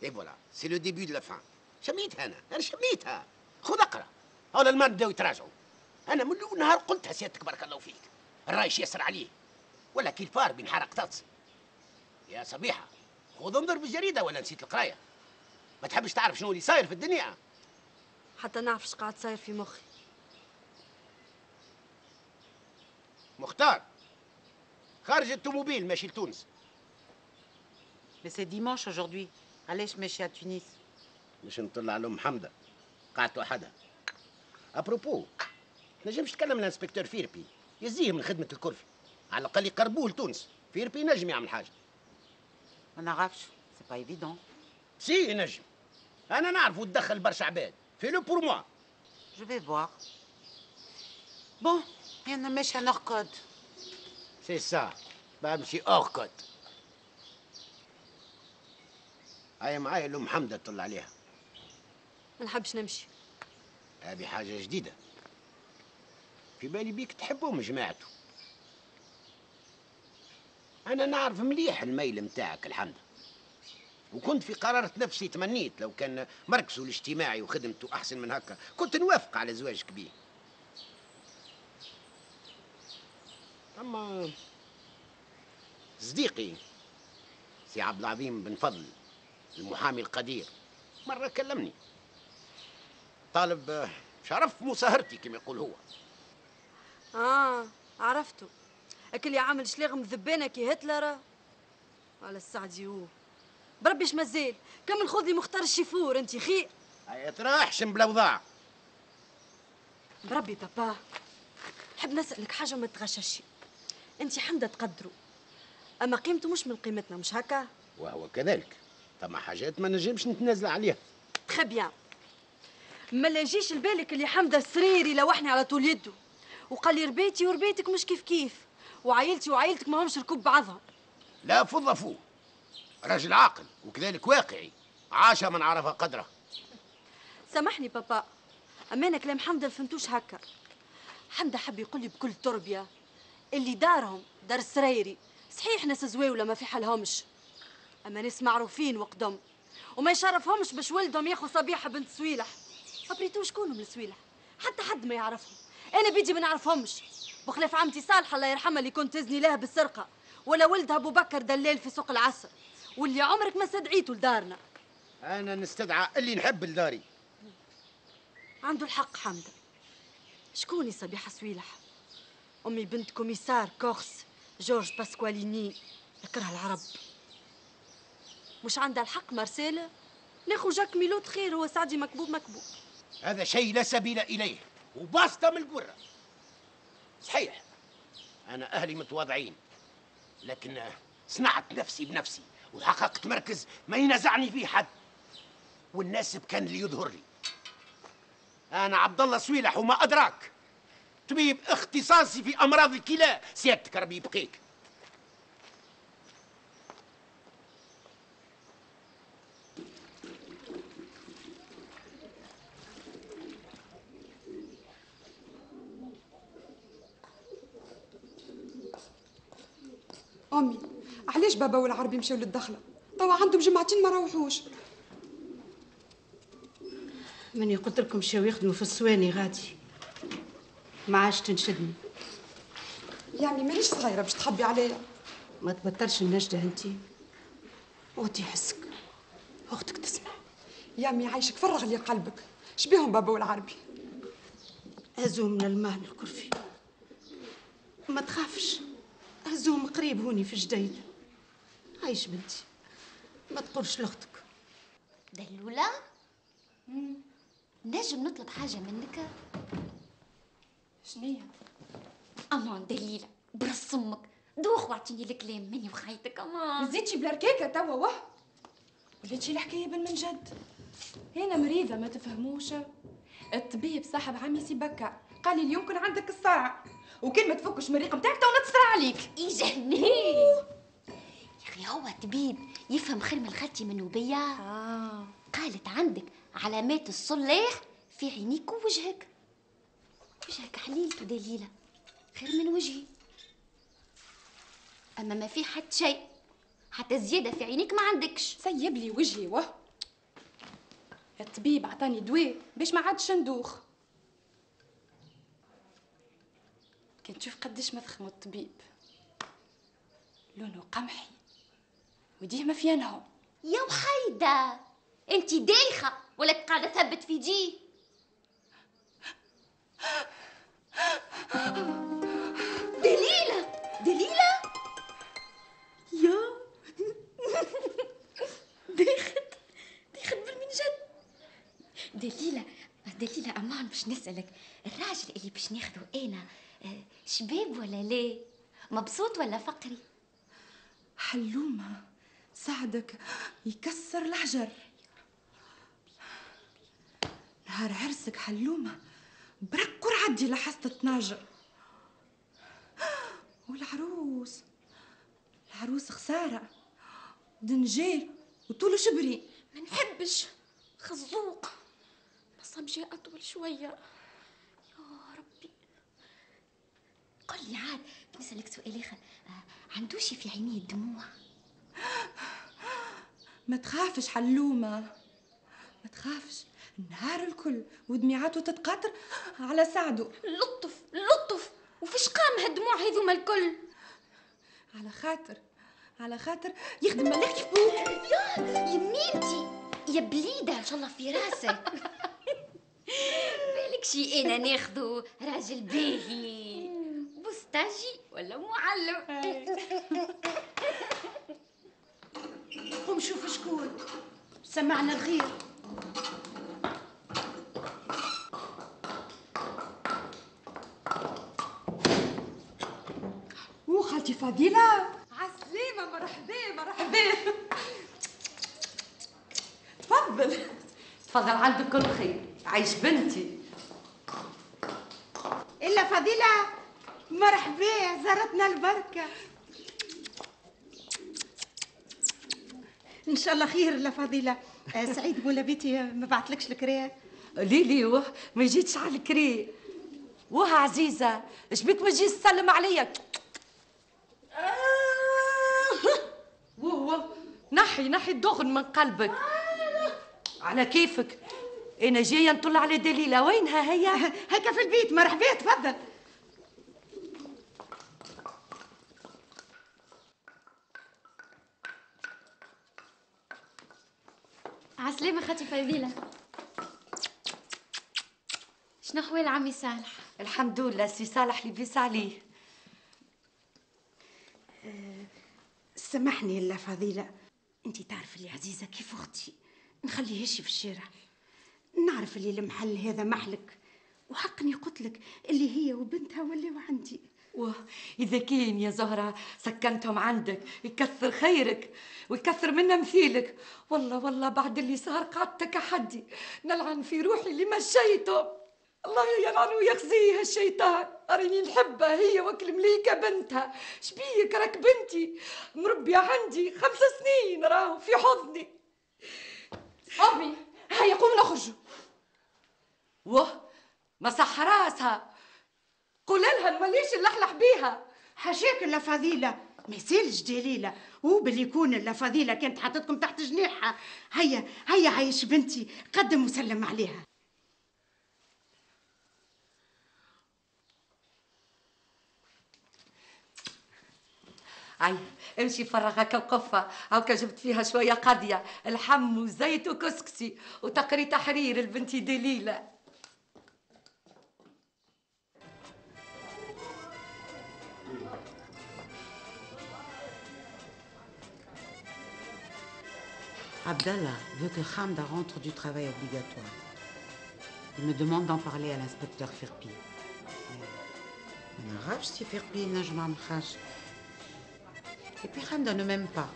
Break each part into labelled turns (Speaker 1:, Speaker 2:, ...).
Speaker 1: اي فوالا سي لو ديبي دو لا فان. شميتها انا شميتها. خذ اقرا. هاو الالمان بداو يتراجعوا. انا من اول نهار قلتها سيادتك بارك الله فيك. الرايش يسر عليه ولا كي الفار بينحرق طاس. يا صبيحه خذ انظر بالجريده ولا نسيت القرايه؟ ما تحبش تعرف شنو اللي صاير في الدنيا؟
Speaker 2: حتى نعرف اش قاعد صاير في مخي.
Speaker 1: مختار خارج الطوموبيل ماشي لتونس.
Speaker 3: Mais c'est dimanche aujourd'hui. علاش ماشي à Tunis؟
Speaker 1: باش نطلع على ام حمده قعدت وحدها. ابروبو نجمش تكلم الانسبكتور فيربي يزيه من خدمه الكرفي، على الاقل يقربوه لتونس. فيربي نجم يعمل حاجه.
Speaker 3: ما نعرفش، سي با ايفيدون.
Speaker 1: سي نجم، انا نعرف وتدخل برشا عباد. في لو بور موا.
Speaker 3: جو في فوار. بون انا ماشي نرقد.
Speaker 1: سي سا بمشي ارقد. هاي معايا لام حمده تطل عليها.
Speaker 2: ما نحبش نمشي.
Speaker 1: هذه حاجه جديده. في بالي بيك تحبهم جماعته. انا نعرف مليح الميل متاعك الحمده، وكنت في قرارة نفسي تمنيت لو كان مركزه الاجتماعي وخدمته احسن من هكا كنت نوافق على زواجك بيه. اما صديقي سي عبد العظيم بن فضل المحامي القدير مرة كلمني طالب شرف مصاهرتي كما يقول هو.
Speaker 2: عرفته. اكل يعمل شلاغ مذبانه كي هتلر. على السعدي هو بربي اش مازال كمل. خذ لي مختار الشيفور انت خير.
Speaker 1: هيا تراحشم بالاوضاع.
Speaker 2: بربي بابا نحب نسألك حاجه ما تغششي. انت حمده تقدروا، اما قيمته مش من قيمتنا، مش هكا؟
Speaker 1: وهو كذلك. ثم حاجات ما نجمش نتنازل عليها.
Speaker 2: تخي بيان. ما يجيش لبالك اللي حمده السريري لوحني على طول يده وقال لي ربيتي وربيتك مش كيف كيف، وعائلتي وعائلتك ما همش ركوب بعضهم.
Speaker 1: لا فض فو، راجل عاقل وكذلك واقعي، عاش من عرف قدره.
Speaker 2: سامحني بابا، اما انا كلام حمده فهمتوش هكا. حمده حب يقول لي بكل تربيه اللي دارهم دار السريري. صحيح ناس زواوله ما في حالهمش، اما ناس معروفين وقدم وما يشرفهمش باش ولدهم ياخذ صبيحه بنت سويلح. خبريتو شكونهم السويلح؟ حتى حد ما يعرفهم. انا بيدي ما نعرفهمش، بخلاف عمتي صالحه الله يرحمها اللي كنت تزني لها بالسرقه، ولا ولدها ابو بكر دلال في سوق العصر، واللي عمرك ما استدعيته لدارنا.
Speaker 1: انا نستدعى اللي نحب لداري.
Speaker 2: عنده الحق حمده. شكوني صبيحه سويلح؟ امي بنت كوميسار كورس جورج باسكواليني يكره العرب. مش عندها الحق مارسيلا؟ ناخو جاك ميلوت خير، هو سعدي مكبوب مكبوب.
Speaker 1: هذا شيء لا سبيل اليه وباسطه من القره. صحيح انا اهلي متواضعين، لكن صنعت نفسي بنفسي وحققت مركز ما ينازعني فيه حد، والناسب كان اللي يظهر لي. انا عبد الله سويلح وما ادراك، طبيب اختصاصي في امراض الكلى. سيادتك ربي يبقيك.
Speaker 4: امي علاش بابا والعربي مشاو للدخله؟ توا عندهم جمعتين ما روحوش.
Speaker 5: ماني قلت لكم مشاو يخدموا في السواني غادي، ما عادش تنشدني.
Speaker 4: يعني مانيش صغيره باش تخبي عليا.
Speaker 5: ما تبطلش النجدة انتي، وطي حسك اختك تسمع.
Speaker 4: يامي عايشك فرغ لي قلبك. شبيهم بابا والعربي؟
Speaker 5: هزوهم من المهن الكرفي، ما تخافش، هزوهم قريب هوني في جديد. عايش بنتي، ما تقولش لاختك.
Speaker 6: دلوله نجم نطلب حاجه منك؟
Speaker 4: شنية؟
Speaker 6: امان دليله برص امك دوخ واعطيني الكلام مني وخيتك. امان
Speaker 4: زيدتي بلا ركاكه توا واه وليتي الحكايه من جد. هنا مريضه ما تفهموش. الطبيب صاحب عمي سي بكر قال لي اليوم كان عندك الصرع، وكل ما تفكش من الريق نتاعك تو نتصرع عليك.
Speaker 6: يجنن يا اخي، هو طبيب يفهم خير من خالتي من نوبيه. قالت عندك علامات الصلاح في عينيك ووجهك. وجهك حليلته دليله خير من وجهي، اما ما في حتى شيء، حتى زياده في عينيك ما عندكش.
Speaker 4: سيب لي وجهي واه. الطبيب عطاني دواء باش ما عادش ندوخ. كنت تشوف قداش مضخم الطبيب، لونه قمحي وديما فينهم.
Speaker 6: يا وحيدة انت دايخة ولا قاعدة ثبت في جي؟ دليلة دليلة يا داخت بالمنجد. دليلة أمان باش نسألك، الراجل اللي باش ناخذه أنا شباب ولا لا؟ مبسوط ولا فقري؟
Speaker 4: حلومة ساعدك يكسر الحجر. نهار عرسك حلومة برك عدي لحصة تناجر. والعروس خسارة دنجيل وطوله شبري.
Speaker 6: ما نحبش خزوق، مصابجي أطول شوية. يا ربي قل لي عاد بنسألك سؤال آخر، عندوشي في عينيه الدموع؟
Speaker 4: ما تخافش حلومة، ما تخافش، النهار الكل ودميعاته تتقاطر على سعده.
Speaker 6: لطف وفيش قام هالدموع هذوما الكل؟
Speaker 4: على خاطر يخدم ملاك في بوك.
Speaker 6: يا يمينتي يا بليدة ان شاء الله في راسك. بالك شي انا ناخذه راجل باهي بوستاجي ولا معلم.
Speaker 5: قوم شوف شكون سمعنا الخير.
Speaker 4: خالتي فضيلة عسلامة. مرحبا تفضل عندك كل خير. عايش بنتي.
Speaker 5: إلا فضيلة مرحبا، زارتنا البركة. إن شاء الله خير. لا فضيلة سعيد مولا بيتي ما بعتلكش الكريه؟
Speaker 2: ليلي ما جيتش على الكري. عزيزة اش بيك ما تجيش تسلم عليا؟ نحي الدغن من قلبك. على كيفك، انا جايه نطل على دليله. وينها هي؟
Speaker 5: هكا في البيت. مرحبا تفضل.
Speaker 6: عسلامة خالتي فضيلة. شنو احوال عمي صالح؟
Speaker 2: الحمد لله، سي صالح لبيس عليه.
Speaker 5: سامحني لا فضيلة، انتي تعرف اللي عزيزة كيف اختي نخليهاش في الشارع. نعرف اللي المحل هذا محلك، وحقني قلتلك اللي هي وبنتها ولاو عندي.
Speaker 2: إذا كان يا زهرة سكنتهم عندك يكثر خيرك ويكثر منا مثيلك. والله بعد اللي صار قعدتك أحدي نلعن في روحي اللي مشيتهم. الله يلعنه ويخزيه الشيطان. أريني نحبها هي وكل مليكة بنتها. شبيك راك بنتي مربية عندي 5 سنين راهو في حضني.
Speaker 4: أمي هيا قوم نخرجوا.
Speaker 2: ما صح راسها. قول لها ماليش نلحلح بيها.
Speaker 5: حاشاك لا فضيلة، ما يسالش دليلة. وباللي يكون لا فضيلة كانت حاطتكم تحت جناحها. هيا عايش بنتي، قدم وسلم عليها.
Speaker 2: امشي فرغ هكا القفة، هاكا جبت فيها شوية قضية الحم وزيت وكسكسي وتقري تحرير البنتي دليلة.
Speaker 3: Abdallah veut que Hamda rentre du travail obligatoire. Il me demande d'en parler à l'inspecteur Firpi. ما نعرفش سي فيربي نجم ما عملهاش. Et puis Hamda ne m'aime pas.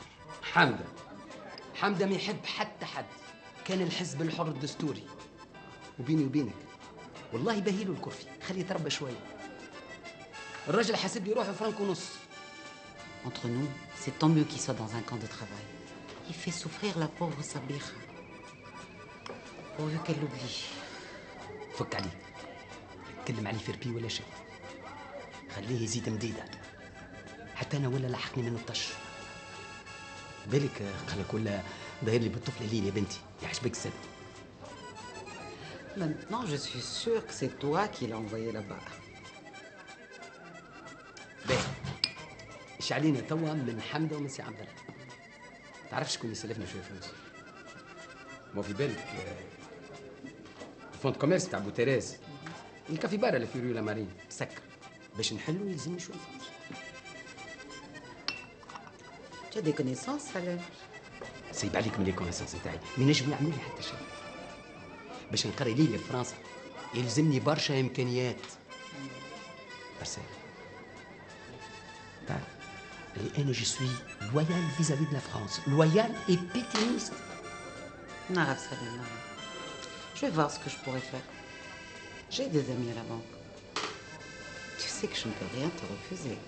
Speaker 7: حمدة ما يحب حتى حد. كان الحزب الحر الدستوري. وبيني وبينك والله بهيله الكرفي، خليه يتربى شويه. الراجل حاسب لي روحه فرنك ونص.
Speaker 3: Entre nous, c'est tant mieux qu'il soit dans un camp de travail. Il fait souffrir la pauvre Sabiha. Pourvu qu'elle l'oublie.
Speaker 7: فك عليه. تكلم عليه فيربي ولا شيء. خليه يزيد مديده. حتى انا ولا لحقني من الطش. بالك قالك ولا داير لي بالطفله ليل يا بنتي، يعجبك السد.
Speaker 3: Maintenant, je suis sûre que c'est toi qui l'as envoyé là-bas.
Speaker 7: باهي. ايش علينا توا من حمده ومن سي عبد الله. تعرف شكون يسلفنا شويه فلوس؟ ما في بالك الفوند كوميرس تاع بو تيريز الكافي بار اللي في ريو لا مارين مسكر. باش نحلو يلزمني شويه فلوس.
Speaker 3: Tu as des connaissances, alors?
Speaker 7: سيب عليك من لي كونيسونس تاعي، ما ينجم يعمل لي حتى شيء. باش نقري ليلة في فرنسا يلزمني برشا امكانيات. برسال. تعرف اللي انا جو سوي لويال فيزافي دو لا فرانس، لويال اي بيتينيست.
Speaker 3: نعرف سلام نعرف. Je vais voir ce que je pourrais faire. J'ai des amis à la banque. Tu sais que je ne peux rien te refuser.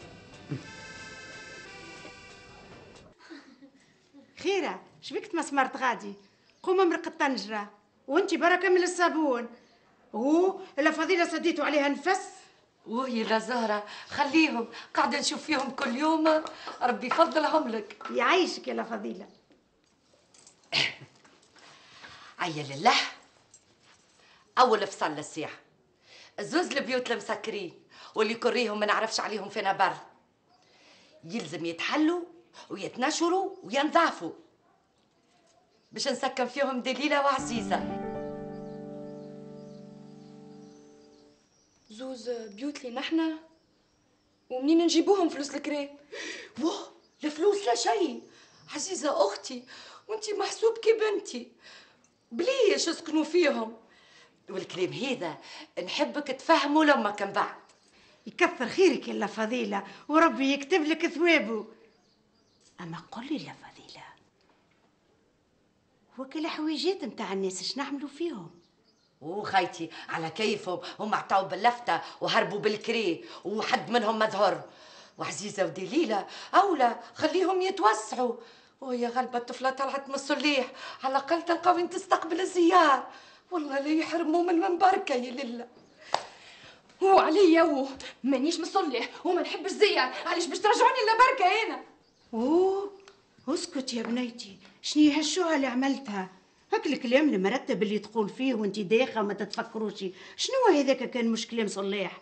Speaker 5: خيرة شبيك تمسمرت غادي؟ قوم امرق الطنجرة وانتي بركة من الصابون. هو الا فضيلة سديتوا عليها نفس.
Speaker 2: وهي لا زهرة خليهم، قاعدة نشوف فيهم كل يوم، ربي يفضلهم لك.
Speaker 5: يعيشك يا لا فضيلة.
Speaker 2: عيا لله. أول فصل للساعة الزوز البيوت المسكرين واللي كريهم ما نعرفش عليهم فينا بر يلزم يتحلوا ويتنشروا وينضافوا باش نسكن فيهم دليلة وعزيزة.
Speaker 4: زوز بيوت لي نحنا ومنين نجيبوهم فلوس الكري؟
Speaker 2: واه الفلوس لا شيء عزيزة أختي، وانتي محسوب كي بنتي بليش اسكنوا فيهم. والكلام هذا نحبك تفهموا لما كان بعد.
Speaker 5: يكثر خيرك يا لا فضيلة وربي يكتب لك ثوابه. أما قولي لا فضيلة، وكل حويجات متاع الناس اش نعملوا فيهم؟
Speaker 2: وخيتي على كيفهم، هم عطاو باللفتة وهربوا بالكري وحد منهم مظهر. وعزيزة ودليلة أولى خليهم يتوسعوا. وهي غلبة الطفلة طلعت من الصليح، على الأقل تلقى وين تستقبل الزيار. والله لا يحرموا من بركة يا لله.
Speaker 4: هو عليا مانيش مصلح وما نحبش زيار، علاش باش ترجعوني لبركة هنا؟
Speaker 5: اوه اسكت يا بنيتي، شني هالشوهة اللي عملتها؟ هاك الكلام المرتب اللي تقول فيه وانت دايخه وما تتفكروش، شنو هذاك كان مش كلام صليح؟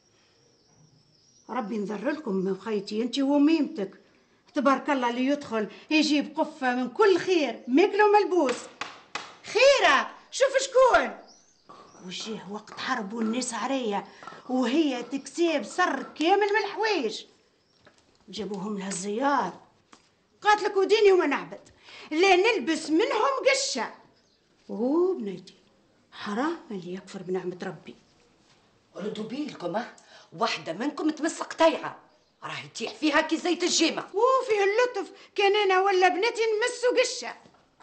Speaker 5: ربي نذر لكم خيتي انت وميمتك، تبارك الله اللي يدخل يجيب قفه من كل خير ماكله وملبوس. خيره شوف شكون وجيه وقت حرب والناس عريه وهي تكسب سر كامل من الحوايج، جابوهم لها الزيار. قالت لك وديني وما نعبد لا نلبس منهم قشه. اوه بنيتي حرام اللي يكفر بنعمه ربي.
Speaker 2: ردوا بالكم واحدة منكم تمس قطيعة راهي تيح فيها كي زيت الجيمة.
Speaker 5: وفيه اللطف كان انا ولا بنتي نمسوا قشه.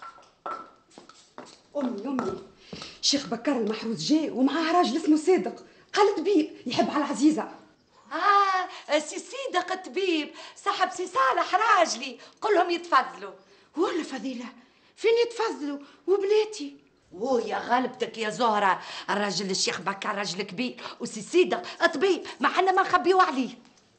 Speaker 4: امي شيخ بكر المحروس جاي ومعاه راجل اسمه صادق، قال طبيب يحب على العزيزه.
Speaker 2: سي صادق الطبيب صاحب سي صالح راجلي، قلهم يتفضلوا.
Speaker 5: ولا فضيله فين يتفضلوا وبناتي؟
Speaker 2: ويا غلبتك يا زهرة، الراجل الشيخ بكر راجل كبير وسي صادق طبيب، ما حنا ما نخبيو عليه.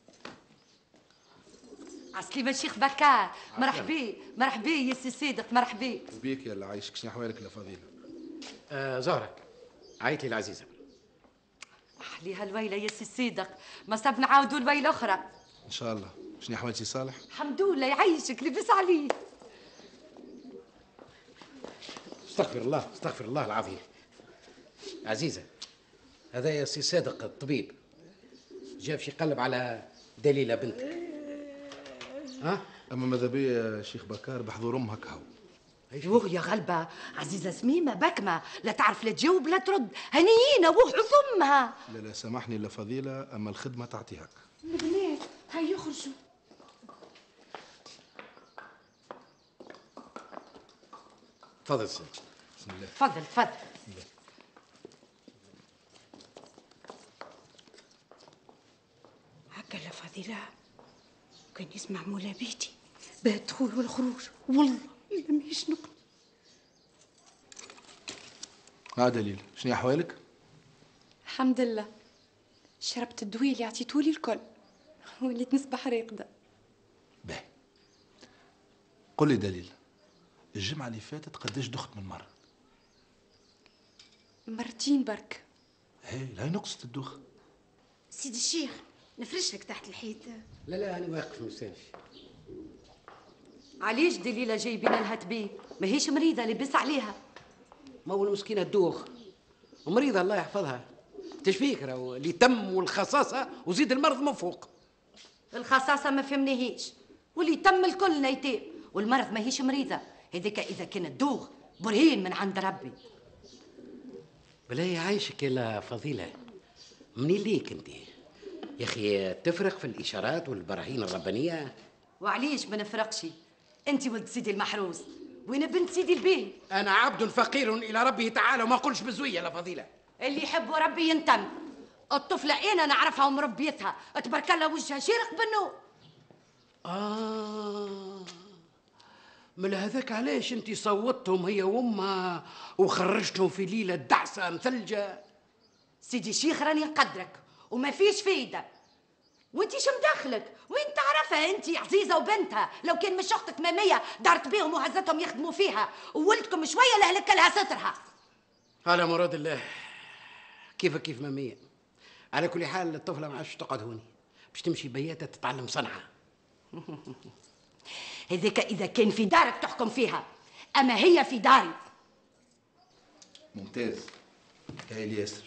Speaker 2: عسليمة الشيخ بكر، مرحبا مرحبا يا سي صادق، مرحبا
Speaker 8: بيك يا اللي عايشك. شنو احوالك يا فضيله؟
Speaker 1: زهرة عيط لي العزيزة.
Speaker 2: أحليها الويلة يا سي صادق، ما صاب نعاودوا الويلة أخرى.
Speaker 8: ان شاء الله. شنو احوال سي صالح؟
Speaker 2: الحمد لله يعيشك، لبس عليه.
Speaker 1: استغفر الله استغفر الله العظيم. عزيزة هذا يا سي صادق الطبيب جاء في يقلب على دليلة بنتك. ها؟
Speaker 8: اما ماذا بيا شيخ بكار بحضور امك هاو.
Speaker 2: يوه يا غلبة عزيزة سميمة بكمة، لا تعرف لا تجاوب لا ترد، هنيينة وحث أمها.
Speaker 8: لا سامحني لا فضيله، اما الخدمه تعطيهاك.
Speaker 4: البنات هاي يخرجوا.
Speaker 1: تفضل سيدي.
Speaker 8: بسم الله.
Speaker 2: تفضل تفضل.
Speaker 5: هكا لا فضيله كان يسمع مولا بيتي بالدخول والخروج والله الا ما يشنقني.
Speaker 8: ها دليل شنو احوالك؟
Speaker 4: الحمد لله شربت الدواء اللي عطيتولي الكل وليت نصبح راقده.
Speaker 8: باهي قل لي دليل، الجمعه اللي فاتت قداش دخت من مره؟
Speaker 4: مرتين برك.
Speaker 8: هي لا نقصت الدوخ.
Speaker 5: سيدي الشيخ نفرش لك تحت الحيط.
Speaker 9: لا انا واقف مستني.
Speaker 2: علاش دليله جايبين لها طبيب؟ ماهيش مريضه لبس عليها.
Speaker 9: ما هو المسكينه الدوخ ومريضه الله يحفظها. تشفيك راهو اللي تم والخصاصه وزيد المرض من فوق.
Speaker 2: الخصاصه ما فهمناهيش، واللي تم الكل نيتين، والمرض ماهيش مريضه. هذيك اذا كانت دوغ برهين من عند ربي.
Speaker 9: بلاي عايشك يا فضيله. منين ليك انت يا اخي تفرق في الاشارات والبراهين الربانيه؟
Speaker 2: وعليش ما نفرقش؟ انت ولد سيدي المحروس وانا بنت سيدي البيه.
Speaker 9: انا عبد فقير الى ربه تعالى وما قلش بزويه لا فضيله.
Speaker 2: اللي يحب ربي ينتم. الطفله انا نعرفها ومربيتها، تبارك الله وجهها شارق بالنور.
Speaker 9: من هذاك علاش انت صوتهم هي وامها وخرجتهم في ليله دعسه مثلجه؟
Speaker 2: سيدي الشيخ راني نقدرك وما فيش فايده. وانت شو مدخلك؟ وين تعرفها انت عزيزه وبنتها؟ لو كان مش اختك ماميه دارت بيهم وهزتهم يخدموا فيها وولدكم شويه لهلك لها سترها.
Speaker 9: على مراد الله. كيف ماميه. على كل حال الطفله ما عادش تقعد هوني، باش تمشي بياتها تتعلم صنعه.
Speaker 2: هذاك اذا كان في دارك تحكم فيها، اما هي في داري.
Speaker 8: ممتاز. هاي الياسر.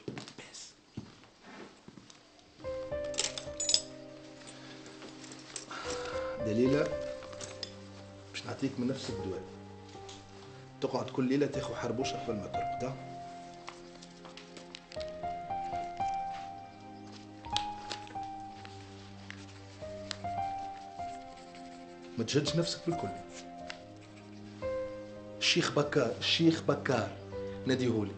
Speaker 8: دليلة باش نعطيك من نفس الدواء، تقعد كل ليلة تاخذ حربوشة قبل ما ترقد. ما تجهدش نفسك بالكل. الشيخ بكار ناديهولي.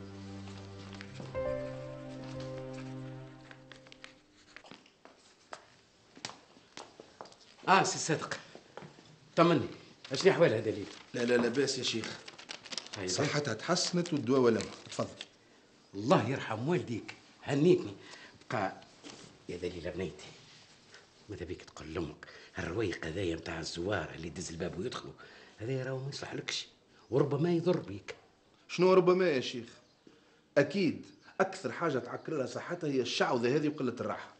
Speaker 9: سي صادق طمني، اشني احوالها دليل؟
Speaker 8: لا باس يا شيخ، صحتها تحسنت والدواء ولما. تفضل.
Speaker 9: الله يرحم والديك، هنيتني. بقى يا دليل بنيتي، ماذا بيك تقول لامك الرويق هذايا متاع الزوار اللي يدز الباب ويدخلوا، هذايا راهو ما يصلحلكش وربما يضر بيك.
Speaker 8: شنو ربما يا شيخ؟ اكيد اكثر حاجه تعكر لها صحتها هي الشعوذه هذه وقله الراحه.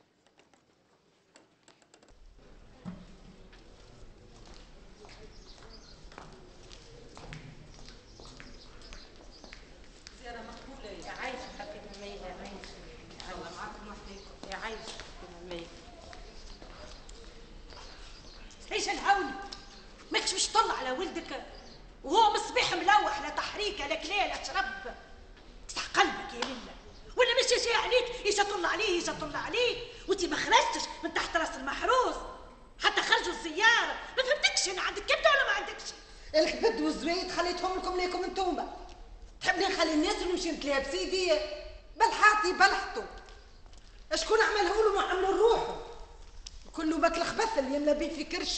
Speaker 5: ايش الهول؟ ماكش باش تطلع على ولدك وهو مصبيح ملوح لا تحريكه لا كليه لا شرب. تفتح قلبك يا لله، ولا مش شي عليك ايش اطلع عليه ايش اطلع عليه وانت ما خرجتش من تحت راس المحروس حتى خرجوا الزياره. ما فهمتكش انا عندك كبده ولا ما عندكش؟
Speaker 10: الكبد والزويد خليتهم لكم ليكم انتوما. تحبني نخلي الناس اللي نمشي نتلاها بسيدي بلحاتي بلحتو. شكون عمله له ما عملوا لروحه؟ كله باك الخبث اللي يملى بيه في كرشه.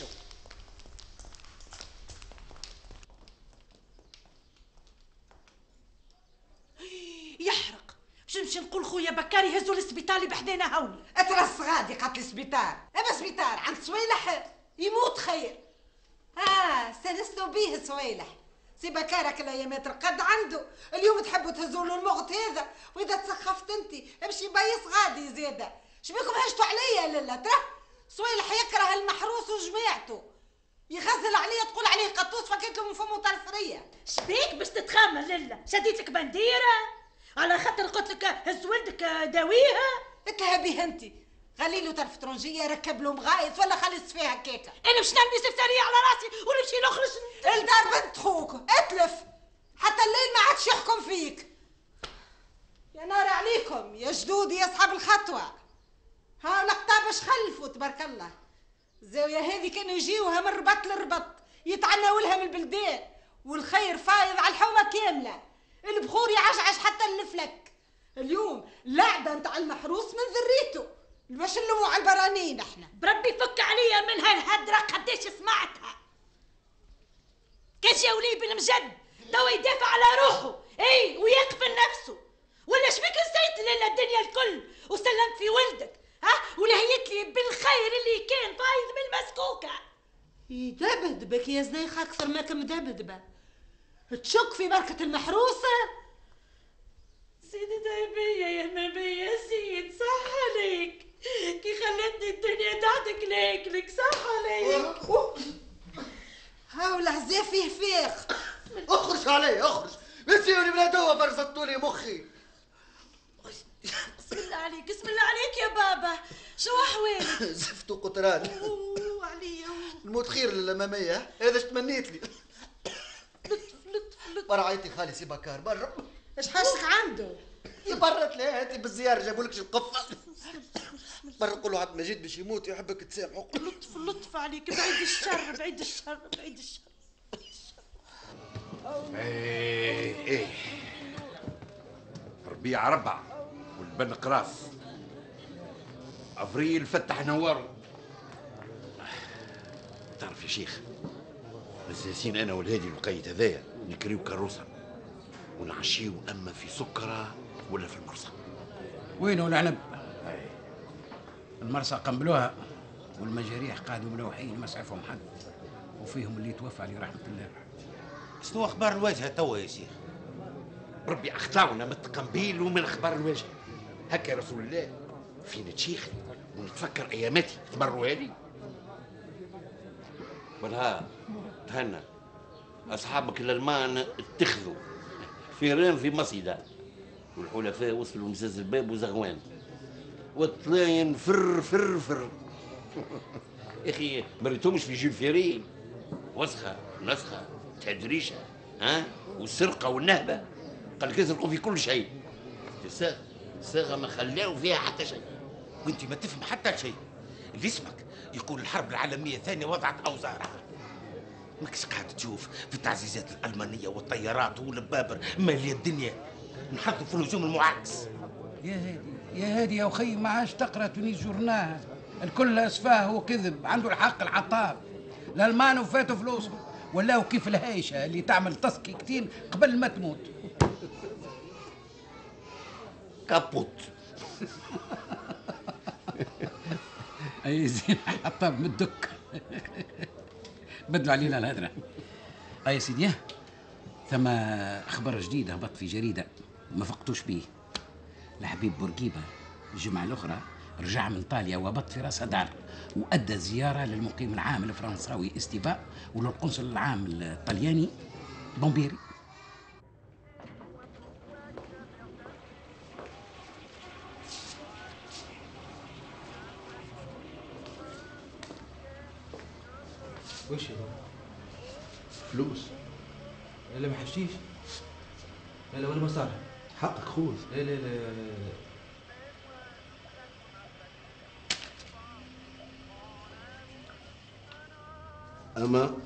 Speaker 5: يحرق. باش نمشي نقول خويا بكار يهزوا للسبيطار بحدينا هوني.
Speaker 10: اترس غادي قتل السبيطار. اما سبيطار عند صويلح يموت خير. سلسلوا بيه صويلح. سي بكارك الايامات رقد عنده، اليوم تحبوا تهزوا له المغط هذا، واذا تسخفت انت امشي بيس غادي زياده. شبيكم هجتوا عليا للا ترى؟ صويلح يكره المحروس وجماعته، يغزل عليا تقول عليه قطوس فكيت له من فمه طرفريه.
Speaker 5: شبيك باش تتخامر لله؟ شديت لك بنديره على خاطر قلت لك هز ولدك داويها؟
Speaker 10: اتلهبي انت، خلي له طرف ترونجيه ركب له مغايث ولا خلي فيها كيكه.
Speaker 5: انا باش نلبس سفاريه على راسي ونمشي نخرج
Speaker 10: الدار بنت خوك اتلف حتى الليل ما عادش يحكم فيك. يا نار عليكم يا جدودي يا اصحاب الخطوه. ها القطابش خلفوا تبارك الله. الزاويه هذه كانوا يجيوها من ربط لربط يتعنوا لها من البلدان، والخير فايض على الحومه كامله. البخور يعجعج حتى الفلك. اليوم لعبه نتاع المحروس من ذريته باش نلوموا على البرانين احنا.
Speaker 5: بربي فك عليا من هالهدره قديش سمعتها. كان جاولي بالمجد توا يدافع على روحه اي ويقفل نفسه. ولا شبيك نسيت لله الدنيا الكل وسلمت في ولدك ولهيت لي بالخير اللي كان فايض من المسكوكه.
Speaker 10: يدبدبك يا زنيخه اكثر ما كم دبدبه. تشك في بركه المحروسه؟
Speaker 11: ماذا بيا يا نبي ياسين؟ صح عليك كي خلتني الدنيا تحتك لاكلك. صح عليك.
Speaker 10: هاو العزاء فيه فيخ.
Speaker 12: اخرج علي اخرج. نسيوني من هدوة برزطولي مخي.
Speaker 11: بسم الله عليك بسم الله عليك يا بابا. شو احوالك؟
Speaker 12: زفت وقطران.
Speaker 11: عليا
Speaker 12: الموت خير للأمامية. هذا اش تمنيت لي.
Speaker 11: لطف
Speaker 12: برا عيطي خالي سي بكار برا.
Speaker 10: اش حاجتك عنده؟
Speaker 12: برا تلاقيتي بالزيارة جابولكش القفة. برا قولوا عبد المجيد باش يموت يحبك تسامحه.
Speaker 11: لطف عليك. بعيد الشر بعيد الشر بعيد الشر.
Speaker 9: ايه ربيع 4 والبن قراص. افريل فتح نواره. تعرف يا شيخ مساسين انا والهادي الوقيت هذايا نكريو كروسه ونعشيو اما في سكره ولا في المرصى.
Speaker 7: وينو العنب؟ المرصى قنبلوها والمجاريح قاعدوا ملوحين ما اسعفهم حد وفيهم اللي توفى عليه رحمه الله.
Speaker 9: شنو اخبار الواجهه توا يا شيخ؟ ربي اخطاونا من التقنبيل ومن اخبار الواجهه. هكا يا رسول الله فين تشيخ ونتفكر اياماتي تمروا هذه. والها تهنى اصحابك الالمان اتخذوا فيران في مصيده والحلفاء وصلوا مزاز الباب وزغوان والطلاين فر يا اخي مريتهمش في جيل فيرين وسخه نسخه تدريشه والسرقه والنهبه. قال لك يسرقوا في كل شيء. الصاغه ما خلاو فيها حتى شيء.
Speaker 1: وانت ما تفهم حتى شيء. اللي اسمك يقول الحرب العالميه الثانيه وضعت اوزارها. ماكش قاعد تشوف في التعزيزات الالمانيه والطيارات والبابر ماليه الدنيا. نحطوا في الهجوم المعاكس.
Speaker 7: يا هادي يا اخي ما عادش تقرا تونيس جورنال. الكل اسفاه وكذب. عنده الحق العطاب. الالمان وفاتوا فلوسهم ولاو كيف الهايشه اللي تعمل تسكيكتين قبل ما تموت.
Speaker 9: كابوت.
Speaker 7: اي زين حطاب من الدك. بدلوا علينا الهدره. اي سيدي ثم خبر جديد هبط في جريده ما فقتوش بيه. الحبيب بورقيبه الجمعه الاخرى رجع من ايطاليا وهبط في راس دار وادى زياره للمقيم العام الفرنساوي استيفا وللقنصل العام الطلياني بومبيري.
Speaker 13: وش يا بابا؟
Speaker 8: فلوس.
Speaker 13: لا ما حشيش. لا ولا مصالح.
Speaker 8: حقك خوذ.
Speaker 13: لا
Speaker 8: اما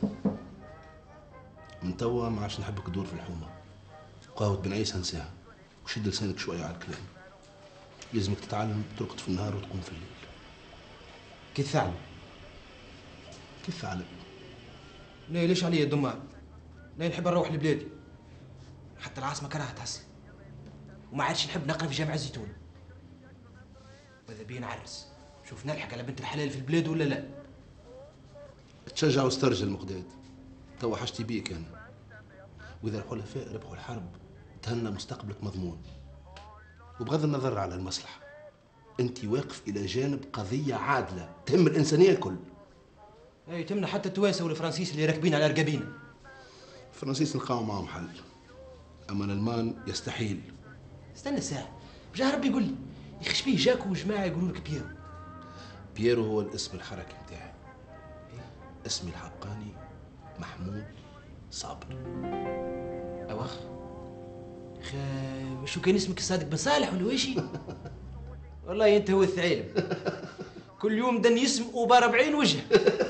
Speaker 8: من توا ما عادش نحبك تدور في الحومه. قهوة بن عيسى انساها وشد لسانك شويه على الكلام. لازمك تتعلم ترقد في النهار وتقوم في الليل.
Speaker 13: كيف ثعلب؟
Speaker 8: كيف ثعلب؟
Speaker 13: لا ليش عليا الدمار؟ لا نحب نروح لبلادي. حتى العاصمه كرهت هسه وما عادش نحب نقرا في جامع الزيتون. ماذا بيا نعرس شوف نلحق على بنت الحلال في البلاد ولا لا.
Speaker 8: تشجع واسترجل مقداد. توا حاجتي بيك انا. واذا الحلفاء ربحوا الحرب تهنى مستقبلك مضمون. وبغض النظر على المصلحه انت واقف الى جانب قضيه عادله تهم الانسانيه الكل.
Speaker 13: اي تمنع حتى التوانسه والفرنسيس اللي راكبين على رقابينا.
Speaker 8: الفرنسيس نلقاو معاهم حل. اما الالمان يستحيل.
Speaker 13: استنى ساعه بجاه ربي يقول لي يا اخي شبيه جاكو وجماعه يقولوا لك بييرو.
Speaker 8: بييرو هو الاسم الحركي نتاعي. اسمي الحقاني محمود صابر.
Speaker 13: اوخ اخي شو كان اسمك الصادق بن صالح ولا ويشي؟ والله انت هو الثعالب. كل يوم دني اسم وبار 40 وجه.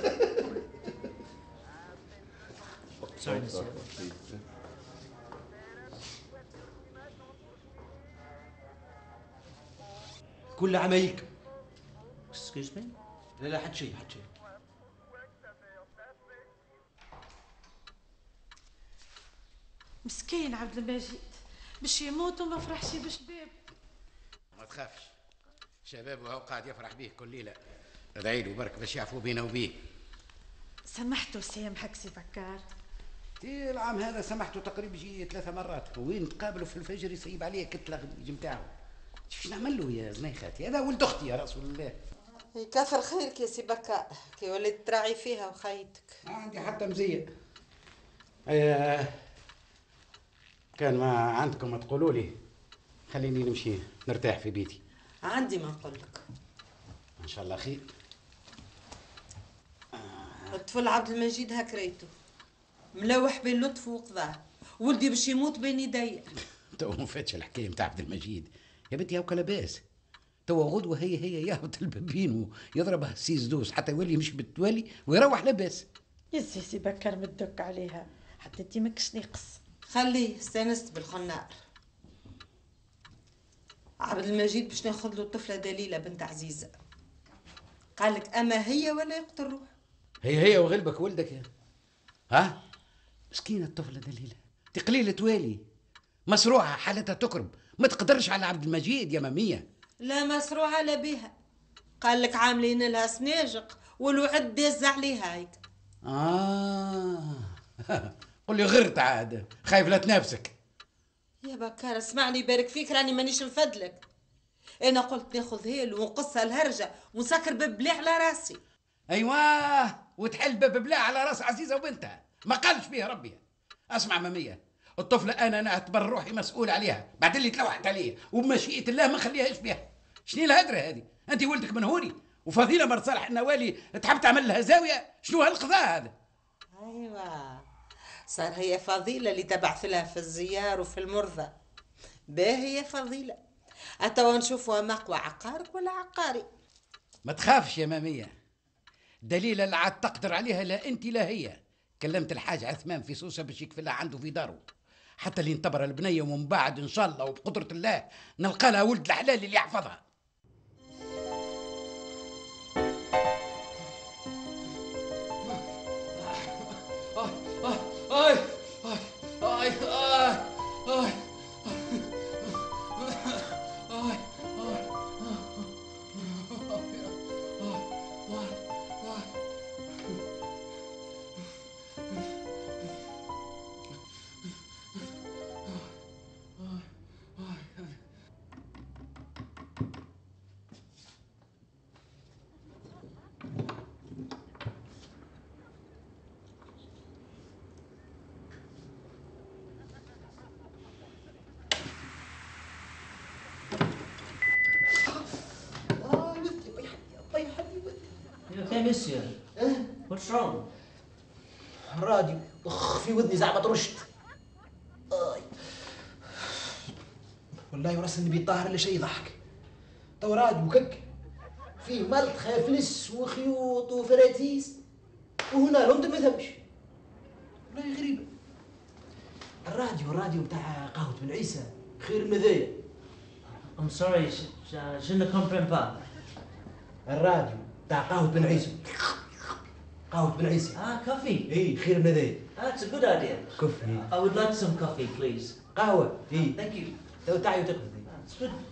Speaker 13: كل عمايلكم.
Speaker 1: اكسكيوز مي.
Speaker 13: لا حد شيء حد شيء.
Speaker 11: مسكين عبد المجيد باش يموت وما فرحش بشباب.
Speaker 9: ما تخافش شباب وهو قاعد يفرح بيه كل ليله. ادعي له برك باش يعفو بينا وبيه.
Speaker 11: سامحته سامحك سي بكار.
Speaker 7: العام هذا سمحته تقريبا يجي 3 مرات، وين نتقابلوا في الفجر يصيب عليه كتله الجي نتاعو. شو نعمل له يا زنيخاتي؟ هذا ولد اختي يا رسول الله.
Speaker 10: يكثر خيرك يا سي بكاء، كي وليت تراعي فيها وخيتك.
Speaker 7: ما عندي حتى مزيه. كان ما عندكم ما تقولوا لي، خليني نمشي نرتاح في بيتي.
Speaker 10: عندي ما نقول لك.
Speaker 7: ان شاء الله خير.
Speaker 10: الطفل عبد المجيد هكريته ملوح بين لطف وقضاه، ولدي باش يموت بين يدي.
Speaker 7: تو ما فاتش الحكايه نتاع عبد المجيد يا بنتي، هاكا لاباس. تو غدوه هي يهبط البابين ويضربها السيس دوس حتى يولي مش بالتوالي ويروح لاباس.
Speaker 11: يا سي بكر مدك عليها حتى انتي ماكش ناقص.
Speaker 10: خليه، استانست بالخنار. عبد المجيد باش ناخذ له الطفله دليله بنت عزيزه. قال لك اما هي ولا يقتل روح.
Speaker 7: هي وغلبك ولدك يا ها مسكينه الطفله دليله، دي قليله توالي، مسروعه حالتها تكرم، ما تقدرش على عبد المجيد يا ماميه.
Speaker 10: لا مسروعه لا بها، قال لك عاملين لها سناجق والوعد داز عليها هيك.
Speaker 7: قل لي غرت عاد، خايف لا تنافسك.
Speaker 10: يا بكار اسمعني بارك فيك، راني مانيش نفدلك. انا قلت ناخذ هيل ونقصها الهرجه ونسكر باب بليع على راسي.
Speaker 7: ايوه، وتحل باب بليع على راس عزيزه وبنتها، ما قالش بيها ربي. اسمع ماميه، الطفله انا نعتبر روحي مسؤول عليها بعد اللي تلوحت عليه، وبمشيئه الله ما نخليهاش بها. شنو الهدره هذه؟ انت ولدك منهوري وفضيله مرت صالح النوالي تحب تعمل لها زاويه؟ شنو هالقضاء هذا؟
Speaker 10: ايوه صار هي فضيله اللي تبعث لها في الزيار وفي المرضى. باهي فضيله، اتوا نشوفوها مقوى عقارك ولا عقاري.
Speaker 7: ما تخافش يا ماميه، دليل اللي عاد تقدر عليها لا انت لا هي. كلمت الحاج عثمان في سوسه باش يكفلها عنده في داره حتى اللي ينتبر البنيه، ومن بعد ان شاء الله وبقدره الله نلقى لها ولد الحلال اللي يحفظها.
Speaker 14: Okay, monsieur. What's wrong?
Speaker 13: الراديو في ودني زعما طرشت. والله وراسل النبي الطاهر الا شيء يضحك. تو راديو كك فيه ملط خافلس وخيوط وفراتيس، وهنا لهم ما فهمش. والله غريبه. الراديو بتاع قهوة بن عيسى خير من ذايا.
Speaker 14: I'm sorry, je ne comprends pas.
Speaker 13: الراديو بتاع قهوة بن عيسى. قهوة بن عيسى.
Speaker 14: Coffee.
Speaker 13: اي خير من ذايا.
Speaker 14: That's a good idea.
Speaker 13: كفي.
Speaker 14: I would like some coffee, please.
Speaker 13: قهوة. اي.
Speaker 14: Thank you.
Speaker 13: تو تعي وتقضي.
Speaker 14: That's good.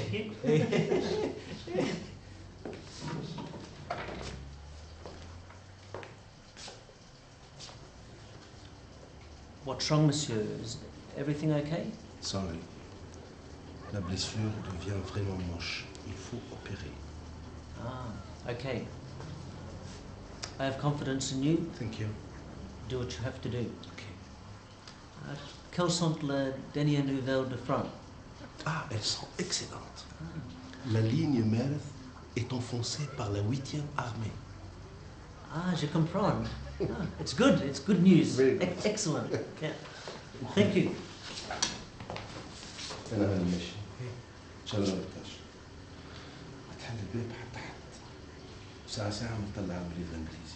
Speaker 14: What's wrong, monsieur? Is everything okay?
Speaker 8: Sorry. La blessure devient vraiment moche. Il faut opérer.
Speaker 14: Okay. I have confidence in you.
Speaker 8: Thank you.
Speaker 14: Do what you have to do. Okay. Quelles sont les dernières nouvelles de France?
Speaker 8: Elles sont excellentes. La ligne Merth est enfoncée par la 8e armée.
Speaker 14: Je comprends. It's good. It's good news. Excellent. Yeah. Thank you.
Speaker 8: أنا ماشي. إن شاء الله ما نبقاش. تحل الباب حتى ساعة نطلع البريد الإنجليزي.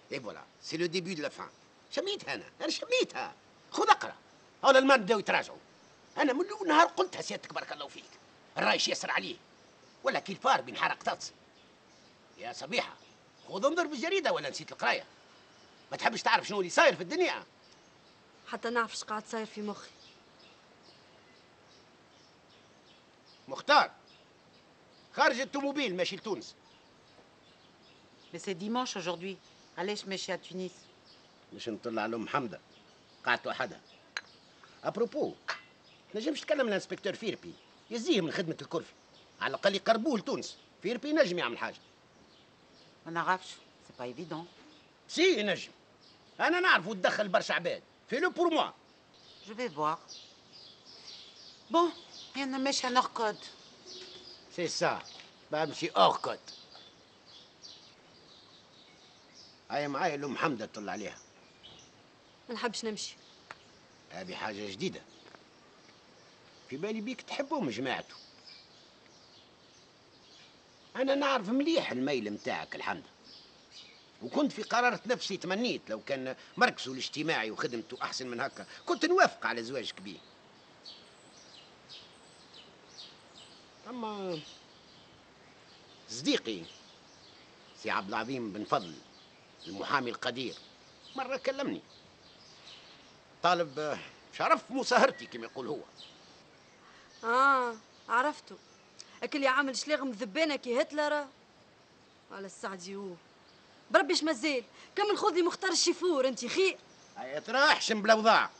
Speaker 1: اي فوالا سي لو ديبي دو لا فان. شميتها انا شميتها. خذ اقرا. هاو الالمان بداو يتراجعوا. انا من اول نهار قلتها سيادتك بارك الله فيك. الرايش يسر عليه ولا كي الفار بين حرق تطس. يا صبيحه خذ انظر بالجريده ولا نسيت القرايه؟ ما تحبش تعرف شنو اللي صاير في الدنيا؟
Speaker 2: حتى نعرف اش قاعد صاير في مخي.
Speaker 1: مختار خارج التوموبيل ماشي لتونس.
Speaker 3: Mais c'est dimanche aujourd'hui. علاش ماشي à Tunis؟
Speaker 1: باش نطلع لهم حمده قعدت وحدها. ابروبو نجمش تكلم الانسبكتور فيربي يزيه من خدمه الكرفي، على الاقل يقربوه لتونس. فيربي نجم يعمل حاجه.
Speaker 3: ما نعرفش، سي با ايفيدون.
Speaker 1: سي نجم، انا نعرف وتدخل برشا عباد. في لو بور موا.
Speaker 3: جو في فوار. بون انا ماشي نرقد.
Speaker 1: سي سا بمشي ارقد. هيا معايا لام حمده تطلع عليها.
Speaker 2: ما نحبش نمشي.
Speaker 1: هذه حاجه جديده. في بالي بيك تحبهم جماعته. انا نعرف مليح الميل متاعك الحمد، وكنت في قرارة نفسي تمنيت لو كان مركزه الاجتماعي وخدمته احسن من هكا كنت نوافق على زواج كبير. اما صديقي سي عبد العظيم بن فضل المحامي القدير مره كلمني طالب شرف مصاهرتي كما يقول هو.
Speaker 2: عرفته. اكل يعمل شلاغم ذبانه كي هتلر على السعدي هو. بربي اش مازال كمل خذ لي مختار الشيفور انت خير.
Speaker 1: هيا تراحشم بالاوضاع.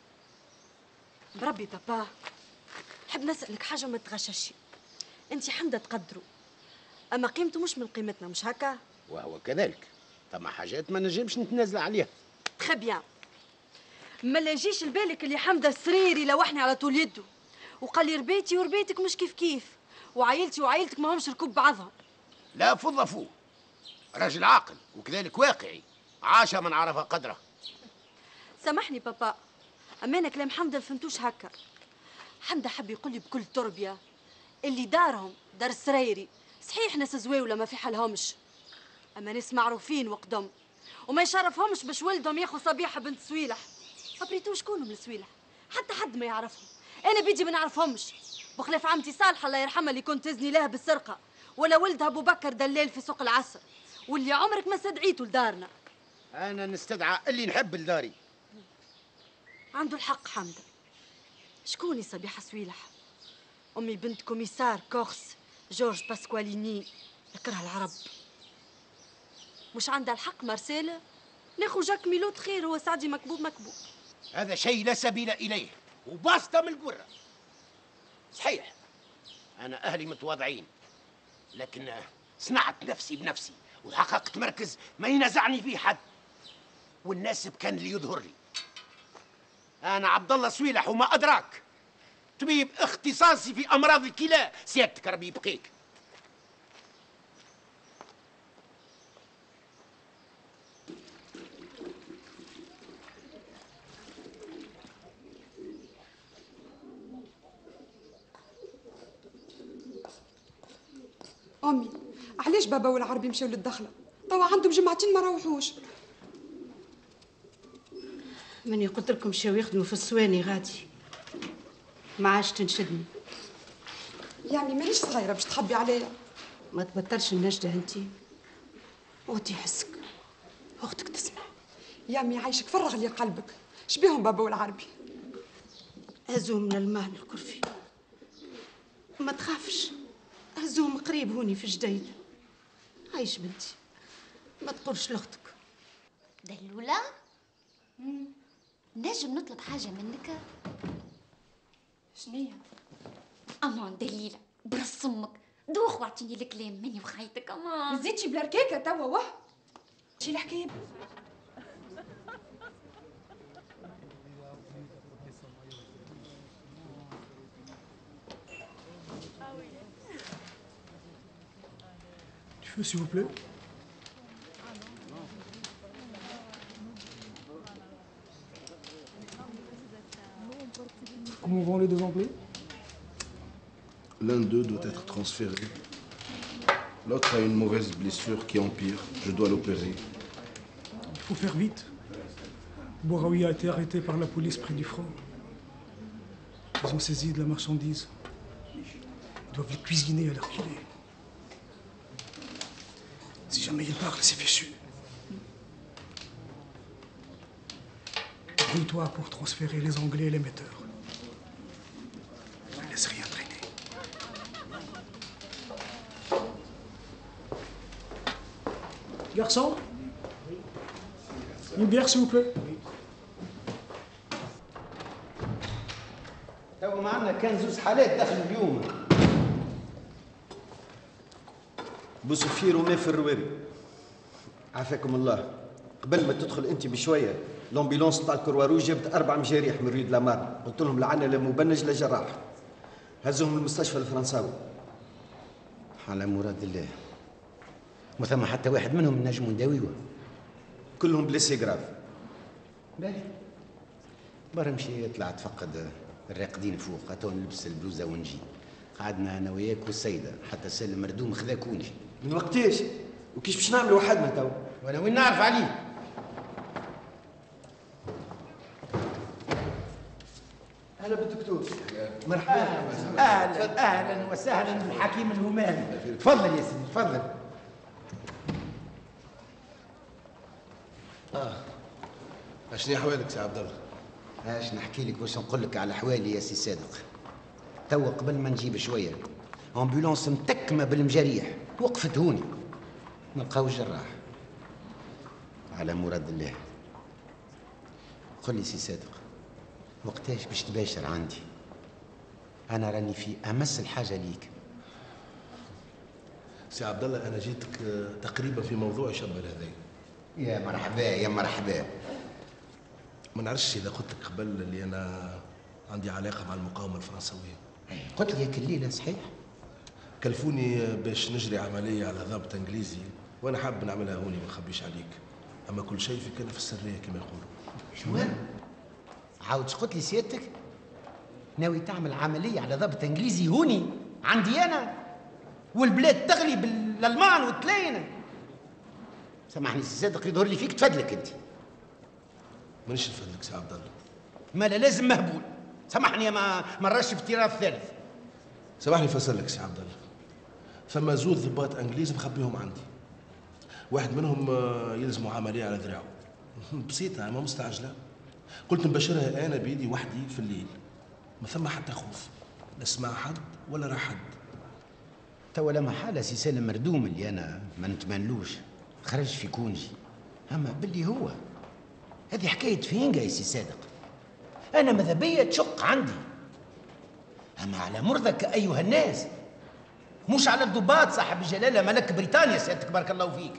Speaker 2: بربي بابا نحب نسألك حاجه ما تغششي. انت حمده تقدروا اما قيمته مش من قيمتنا مش هكا؟
Speaker 1: وهو كذلك. ثم حاجات ما نجمش نتنازل عليها.
Speaker 2: تخي بيان. ما يجيش لبالك اللي حمده السريري لوحني على طول يده وقال لي ربيتي وربيتك مش كيف كيف وعائلتي وعائلتك ما همش ركوب بعضهم.
Speaker 1: لا فض فوه راجل عاقل وكذلك واقعي عاش من عرف قدره.
Speaker 2: سامحني بابا اما انا كلام حمده فهمتوش هكا. حمده حب يقول لي بكل تربيه اللي دارهم دار السريري صحيح ناس زواوله ما في حالهمش اما ناس معروفين وقدم وما يشرفهمش باش ولدهم ياخذ صبيحه بنت سويلح. ابريتو شكونهم السويلح؟ حتى حد ما يعرفهم. انا بيدي ما نعرفهمش بخلاف عمتي صالحه الله يرحمها اللي كنت تزني لها بالسرقه ولا ولدها ابو بكر دلال في سوق العصر واللي عمرك ما استدعيته لدارنا.
Speaker 1: انا نستدعى اللي نحب لداري.
Speaker 2: عنده الحق حمده. شكوني صبيحه سويلح؟ امي بنت كوميسار كورس جورج باسكواليني يكره العرب. مش عندها الحق مارسيل؟ ناخو جاك ميلوت خير هو سعدي مكبوب مكبوب.
Speaker 1: هذا شيء لا سبيل اليه وباسطه من القره. صحيح انا اهلي متواضعين لكن صنعت نفسي بنفسي وحققت مركز ما ينازعني فيه حد والناسب كان اللي يظهر لي. انا عبد الله سويلح وما ادراك طبيب اختصاصي في امراض الكلى. سيادتك ربي يبقيك.
Speaker 4: امي علاش بابا والعربي مشاو للدخله؟ توا عندهم جمعتين ما روحوش.
Speaker 5: ماني قلت لكم مشاو يخدموا في السواني غادي ما عادش تنشدني.
Speaker 4: يا عمي مانيش صغيره باش تخبي عليا.
Speaker 5: ما تبطلش النجدة انتي وطي حسك اختك تسمع.
Speaker 4: يا عمي عايشك فرغ لي قلبك. شبيهم بابا والعربي؟
Speaker 5: هزوهم من المهن الكرفي. ما تخافش هزوهم قريب هوني في جديد. عايش بنتي ما تقولش لاختك.
Speaker 6: دلوله نجم نطلب حاجه منك؟
Speaker 4: شنية؟
Speaker 6: امان دليله برص امك دوخ واعطيني الكلام مني وخيتك امان.
Speaker 4: ما تزيدش بلا ركاكه توا واه. شي الحكايه؟
Speaker 15: Du feu, s'il vous plaît. Comment vont les deux employés?
Speaker 8: L'un d'eux doit être transféré. L'autre a une mauvaise blessure qui empire. Je dois l'opérer.
Speaker 15: Faut faire vite. Bouraoui a été arrêté par la police près du front. Ils ont saisi de la marchandise. Ils doivent le cuisiner à leur filet. Si jamais il parle, c'est fichu. Brille-toi pour transférer les Anglais et l'émetteur. Ne laisse rien traîner. Garçon, une bière s'il vous plaît.
Speaker 1: تو معنا كان زوز حالات دخلوا اليوم.
Speaker 12: بوسفير وما في الرواري. عافاكم الله. قبل ما تدخل انت بشويه لومبيلونس تاع الكرواروج جابت 4 مجاريح من ريد لامار، قلت لهم لعنا لا مبنج لا جراح. هزهم المستشفى الفرنساوي.
Speaker 1: على مراد الله. ما ثم حتى واحد منهم نجم نداويوه.
Speaker 12: كلهم بليسي جراف.
Speaker 1: باهي. برا نمشي طلع تفقد الراقدين فوق، هاتو نلبس البلوزه ونجي. قعدنا انا وياك والسيده حتى سلم مردوم خذاك ونجي.
Speaker 12: من وقتاش؟ وكيش باش نعملوا وحدنا تو؟
Speaker 1: وانا وين نعرف عليه؟
Speaker 12: هلا بالدكتور. مرحبا.
Speaker 1: اهلا وسهلا بالحكيم الهمامي. تفضل يا سيدي تفضل.
Speaker 8: شنو احوالك سي عبد الله؟
Speaker 1: اش نحكي لك واش نقول لك على حوالي يا سي صادق. توا قبل ما نجيب شويه امبولانس متكمه بالمجاريح وقفت هوني نلقاو الجراح. على مراد الله. قل لي سي صادق وقتاش باش تباشر عندي؟ انا راني في امس الحاجه ليك.
Speaker 8: سي عبد الله انا جيتك تقريبا في موضوع يشبه هذا.
Speaker 1: يا مرحبا يا مرحبا.
Speaker 8: ما نعرفش اذا قلت لك قبل اللي انا عندي علاقه مع المقاومه الفرنسويه.
Speaker 1: قلت لي الليله صحيح؟
Speaker 8: كلفوني باش نجري عمليه على ضابط انجليزي وانا حاب نعملها هوني ما نخبيش عليك، اما كل شيء كان في السريه كما يقولوا.
Speaker 1: شو؟ عاود قلت لي سيادتك ناوي تعمل عمليه على ضابط انجليزي هوني عندي انا والبلاد تغلي بالالمان والتلاين؟ سامحني سي صادق يظهر لي فيك تفدلك انت.
Speaker 8: مانيش نفدلك سي عبد الله.
Speaker 1: ما لا لازم مهبول. سامحني ما مرش في التيران الثالث.
Speaker 8: سامحني فسر لك سي عبد الله. ثم زوج ضباط انجليز مخبيهم عندي. واحد منهم يلزموا عمليه على ذراعه. بسيطه ما مستعجله. قلت نبشرها انا بيدي وحدي في الليل. ما ثم حتى خوف. لا سمع حد ولا راه حد.
Speaker 1: توا لما حالة سي سالم مردوم اللي انا ما نتمنلوش خرج في كونجي، اما باللي هو هذه حكايه فينجا يا سي صادق. انا ماذا بيا تشق عندي، اما على مرضك ايها الناس، مش على الضباط صاحب الجلاله ملك بريطانيا سيادتك بارك الله فيك.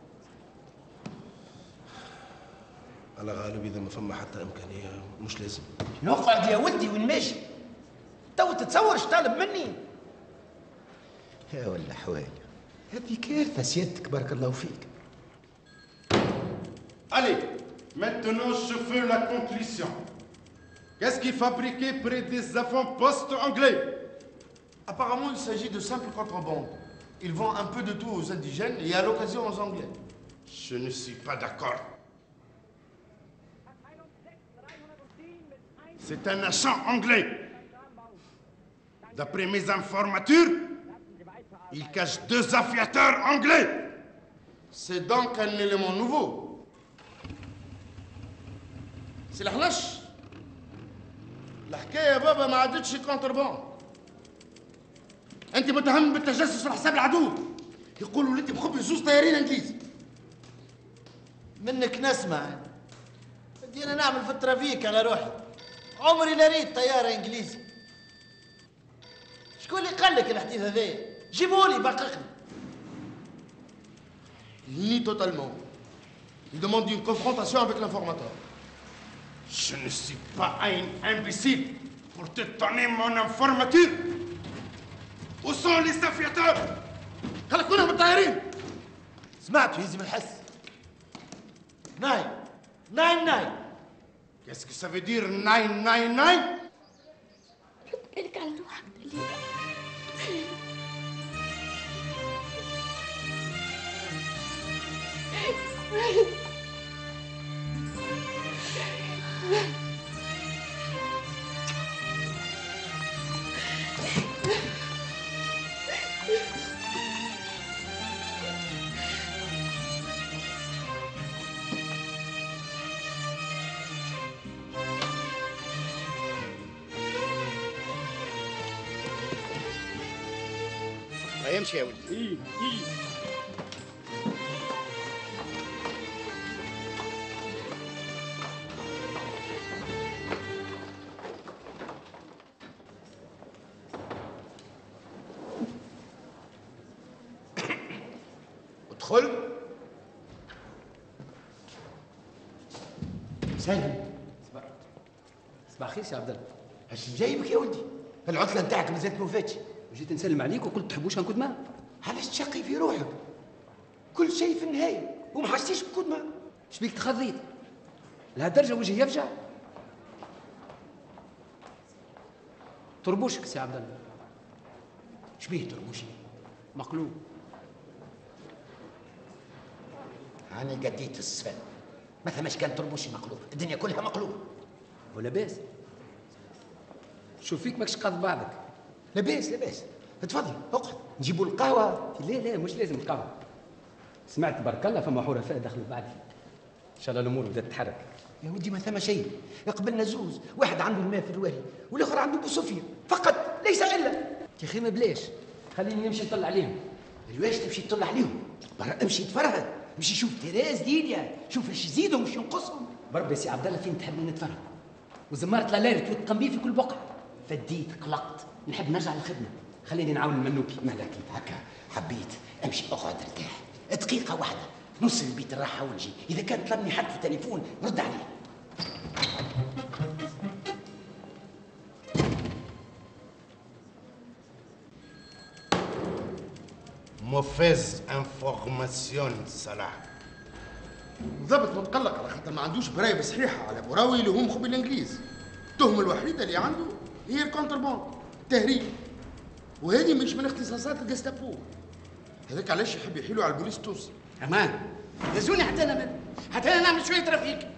Speaker 8: على غالب اذا ما فما حتى امكانيه مش لازم.
Speaker 1: نقعد يا ولدي وين ماشي؟ تو تتصور اش طالب مني؟ يا ولا حوالي هذه كارثه سيادتك بارك الله فيك.
Speaker 16: Allez, maintenant je fais la conclusion. Qu'est-ce qui est fabriqué près des avant-postes anglais?
Speaker 17: Apparemment, il s'agit de simple contrebande. Ils vendent un peu de tout aux indigènes et à l'occasion aux Anglais.
Speaker 16: Je ne suis pas d'accord. C'est un agent anglais. D'après mes informatures, il cache 2 aviateurs anglais.
Speaker 17: C'est donc un élément nouveau.
Speaker 16: سي الحنش الحكايه يا بابا ما عادتش كونترباند. انت متهم بالتجسس على حساب العدو. يقولوا لي انت مخبي زوز طيارين انجليزي.
Speaker 17: منك نسمع. بدي انا نعمل في الترافيك على روحي. عمري لا ريت طياره انجليزي. شكون اللي قال لك الحديث هذايا؟ جيبولي بققني.
Speaker 16: Il nie totalement. Il demande une confrontation avec l'informateur. Je ne suis pas un imbécile pour te donner mon informature. Où sont les aviateurs? خلك كلهم الطيارين.
Speaker 17: سمعتوا يزي من الحس. ناين ناين ناين.
Speaker 16: Qu'est-ce que ça veut dire 999?
Speaker 6: رد بالك على روحك
Speaker 1: هيا امشي يا ولدي.
Speaker 15: ايه ايه
Speaker 1: ادخل. سالم.
Speaker 18: صباح الخير سي عبد الله.
Speaker 1: اش جايبك يا ولدي؟ العطله نتاعك مازالت ما فاتش.
Speaker 18: جيت نسلم عليك وقلت تحبوش نكون معاك.
Speaker 1: علاش تشقي في روحك؟ كل شيء في النهايه وما حسيتش بكون معاك.
Speaker 18: اش بيك تخضيت؟ لهالدرجه وجهي يفجع؟ طربوشك سي عبد الله.
Speaker 1: شبيه طربوشي؟
Speaker 18: مقلوب.
Speaker 1: أنا قديت السفن ما ثماش كان طربوشي مقلوب، الدنيا كلها مقلوبة.
Speaker 18: ولاباس شوف فيك ماكش قاض بعضك.
Speaker 1: لاباس لاباس، تفضل اقعد نجيبوا القهوة.
Speaker 18: لا مش لازم القهوة. سمعت بارك الله فما حرفاء دخلوا بعد فيك. إن شاء الله الأمور بدأت تتحرك.
Speaker 1: يا ودي ما ثم شيء، قبلنا زوز، واحد عنده الماء في الوالي والآخر عنده بوسوفيا فقط ليس إلا.
Speaker 18: يا أخي ما بلاش، خليني نمشي نطلع عليهم.
Speaker 1: الواش تمشي تطلع عليهم؟ برا امشي تفرهد، مشي شوف تراس ديليا، شوف ايش يزيدهم وايش ينقصهم.
Speaker 18: بربي سي عبد الله فين تحبني نتفرج؟ وزمارة لالالة توتقم بيه في كل بقعة. فديت قلقت، نحب نرجع للخدمة، خليني نعاون المنوبي.
Speaker 1: مالك هكا حبيت امشي اقعد ارتاح دقيقة واحدة نوصل البيت الراحة ونجي، إذا كان طلبني حد في التليفون رد عليه.
Speaker 16: موفيز انفورماسيون صلاح. بالضبط متقلق على خاطر ما عندوش برايب صحيحه على براوي اللي هو مخبي الانجليز. التهمه الوحيده اللي عنده هي الكونترباند، التهريب، وهذه مش من اختصاصات الجستابو. هذاك علاش يحب يحيلوا على البوليس التونسي.
Speaker 1: امان دزوني حتى انا نعمل شويه ترافيك.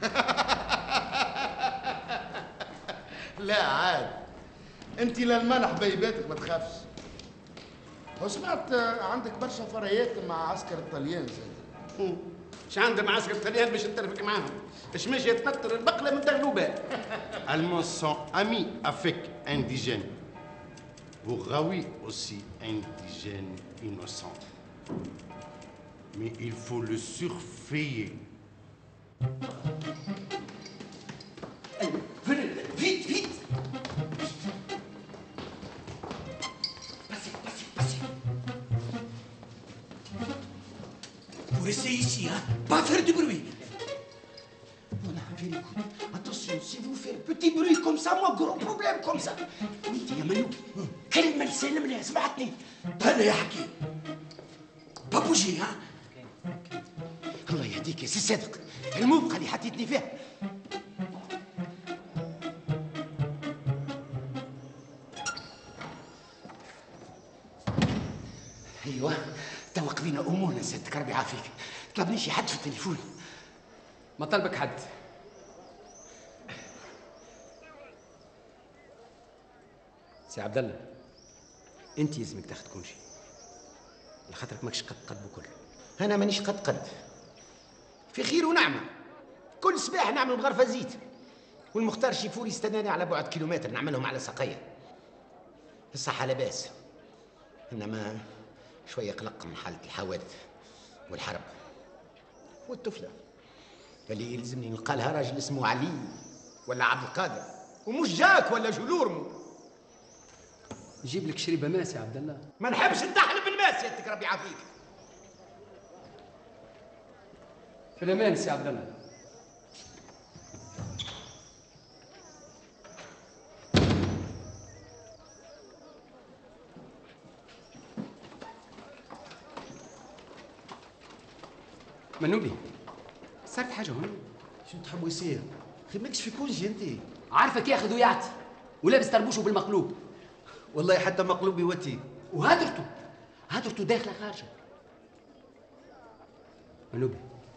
Speaker 16: لا عاد انت للمنح بيباتك ما تخافش. وسمعت عندك برشا فريات مع عسكر الطليان زاد.
Speaker 1: اش عندهم عسكر الطليان باش نترفق معاهم؟ اش ماشي يتنطر البقله من تغلوبه.
Speaker 16: Allemands sont amis avec indigènes. Bourgaoui aussi indigène innocent. Mais il faut le surveiller.
Speaker 1: Vite, vite. Passez. Vous restez ici, hein? Pas faire du bruit. Voilà, very good. Attention, si vous faites petit bruit comme ça, moi, gros problème comme ça. انت يا منو كلمة لسلم لها سمعتني. هذا يا حكي. بابوجي ها؟ الله يهديك يا سي صادق، الموبقة اللي حطيتني فيها. ايوه توا قضينا امورنا سيادتك ربي يعافيك. طلبني شي حد في التليفون.
Speaker 18: ما طلبك حد. سي عبد الله انت يلزمك تاخذ كل شيء لخاطرك ماكش قد بكل.
Speaker 1: انا مانيش قد في خير ونعمه. كل صباح نعمل بغرفه زيت، والمختار شيفوري يستناني على بعد كيلومتر نعملهم على ساقيه. الصحه لاباس، انما شويه قلق من حاله الحوادث والحرب والطفله اللي يلزمني نلقى لها راجل اسمه علي ولا عبد القادر ومش جاك ولا جلورمو.
Speaker 18: نجيب لك شريبه ماء يا عبد الله.
Speaker 1: ما نحبش نتحلب بالماء سيادتك ربي يعافيك.
Speaker 18: في الامان سي عبد الله. منوبي صارت حاجه هون.
Speaker 8: شنو تحبوا يصير؟ اخي ماكش في كونجي انت.
Speaker 18: عارفك ياخذ ويعطي ولابس طربوشه بالمقلوب.
Speaker 12: والله حتى مقلوبي وتي.
Speaker 18: هادرته داخله خارجه. منوبي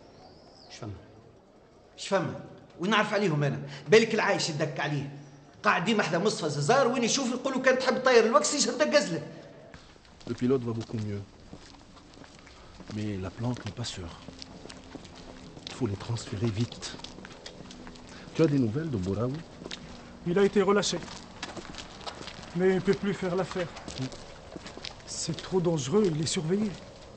Speaker 12: اش فما؟ وين نعرف عليهم انا؟ بالك العايش يدك عليه. قاعد ديما حدا مصفى ززار وين يشوف يقولوا كان تحب تطير الوكس يشهد قزله.
Speaker 8: Le pilote va beaucoup mieux. Mais la plante n'est pas sûre. Il faut les transférer vite. Tu as des nouvelles de Bouraoui?
Speaker 15: Il a été relâché. Mais il ne peut plus faire l'affaire. C'est trop dangereux, il est surveillé.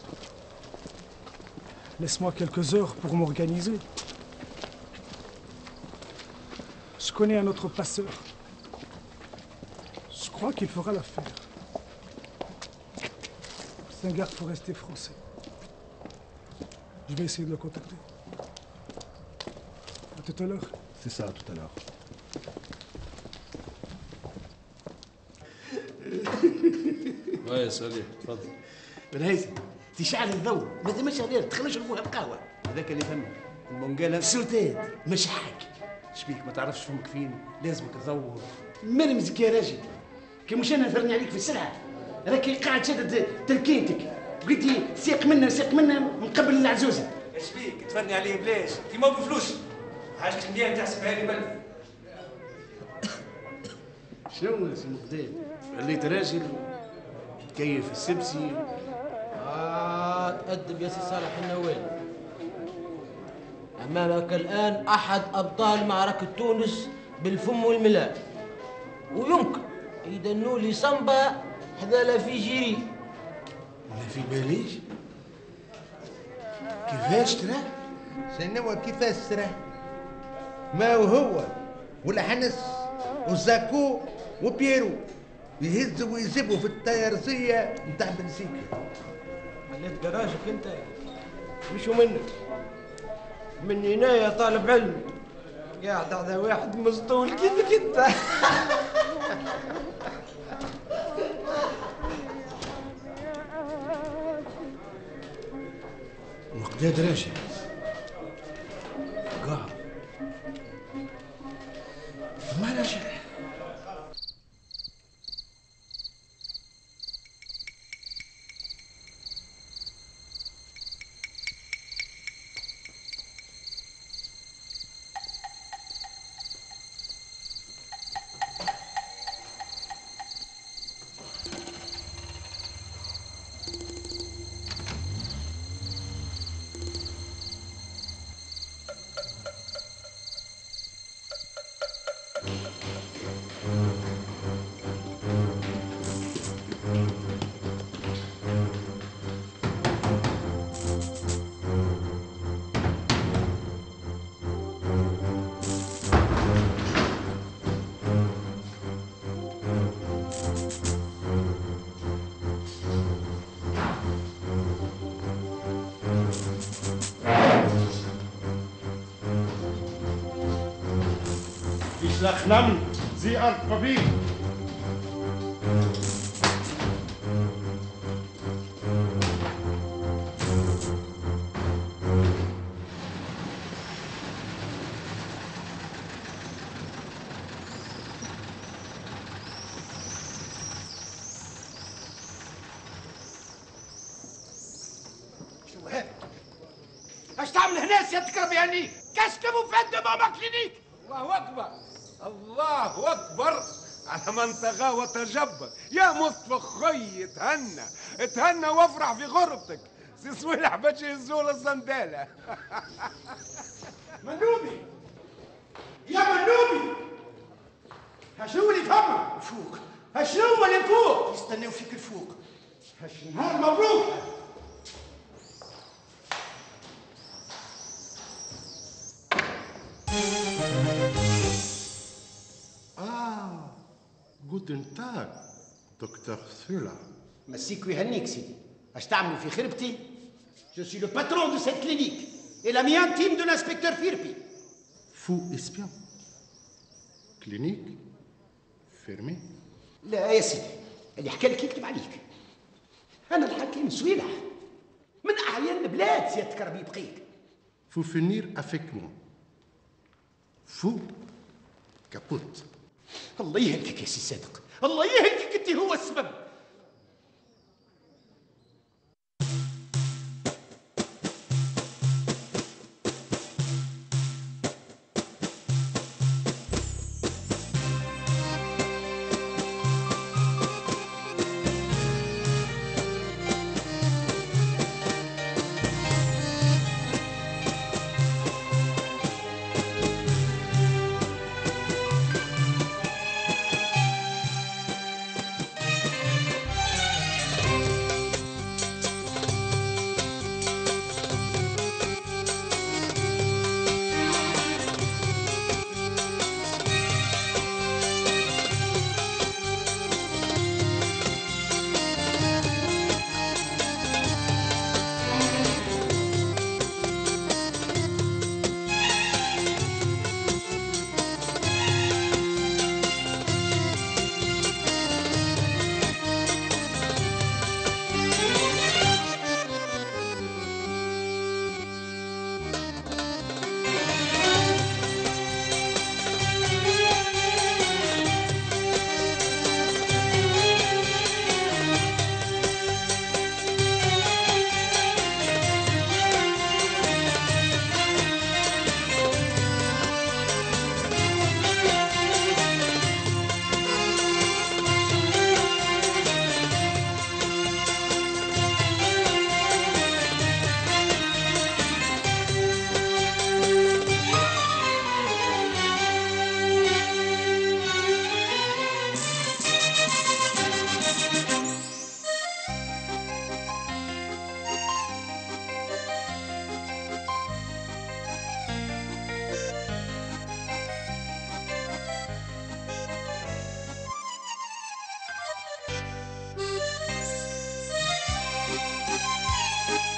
Speaker 15: Laisse-moi quelques heures pour m'organiser. Je connais un autre passeur. Je crois qu'il fera l'affaire. C'est un garde forestier français. Je vais essayer de le contacter. À tout à l'heure.
Speaker 8: C'est ça, tout à l'heure.
Speaker 9: وي صالح تفضل.
Speaker 1: بن هيثم تشعل الضوء ما دامش عليه دخل نشربوها بقهوه.
Speaker 9: هذاك اللي فهمك المونقاله
Speaker 1: سلطان مش حاج.
Speaker 9: شبيك ما تعرفش فمك فين لازمك تضوّر.
Speaker 1: مرمزك يا راجل كي مش انا نفرني عليك في السلعه راكي قاعد شادد تركينتك قلت لي سيق منا من قبل العزوزه.
Speaker 18: ايش بيك تفرني عليه بلاش كيما بفلوس حاجتك مليح تحسبها لي بلف.
Speaker 1: شنو يا سي مقداد خليت راجل تكيف السبسي.
Speaker 19: تأدب يا سي صالح النوال. أمامك الآن أحد أبطال معركة تونس بالفم والملاء، ويمكن يدنوا لي صنبا حذا لا في جيري.
Speaker 1: ما في باليش كيفاش تراه؟
Speaker 20: شنو كيفاش تراه؟ ما هو والحنس وزاكو وبيرو يهزوا ويسيبوا في الطيارسية نتاع بنسيكا.
Speaker 19: خليت جراجك انت مشوا منك من هنا يا طالب علم قاعد على واحد مسطول كيفك انت.
Speaker 1: مقداد راجل قاعد ما راجل.
Speaker 16: Ich sag Namen, Sie Alphabet.
Speaker 1: شو هيك؟ اش تعمل هنا سيادتك ربي يهنيك؟ كشكب وفد ماما كلينيك.
Speaker 21: الله اكبر الله اكبر على من طغى وتجبر. يا مصطفى خي اتهنى وافرح في غرفتك. سي صويلح باش يهزوا الصنداله.
Speaker 1: منوبي يا منوبي هشنو اللي فما فوق؟ هشنو اللي فوق؟ يستناو فيك الفوق. هالنهار مبروك.
Speaker 16: Guten Tag, Dr. Fuller.
Speaker 1: مسيك ويهنيك سيدي. اش تعملوا في خربتي؟ Je suis le patron de cette clinique et l'ami intime de l'inspecteur Firpi.
Speaker 16: Fou espion. Clinique fermée.
Speaker 1: لا يا سيدي اللي حكى لك يكتب عليك. انا الحكيم سويلح من اعيان البلاد سيادتك ربي يبقيك.
Speaker 16: Faut finir avec moi. Fou capote.
Speaker 1: الله يهلكك يا سي صادق، الله يهلكك انت هو السبب.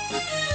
Speaker 11: Thank you.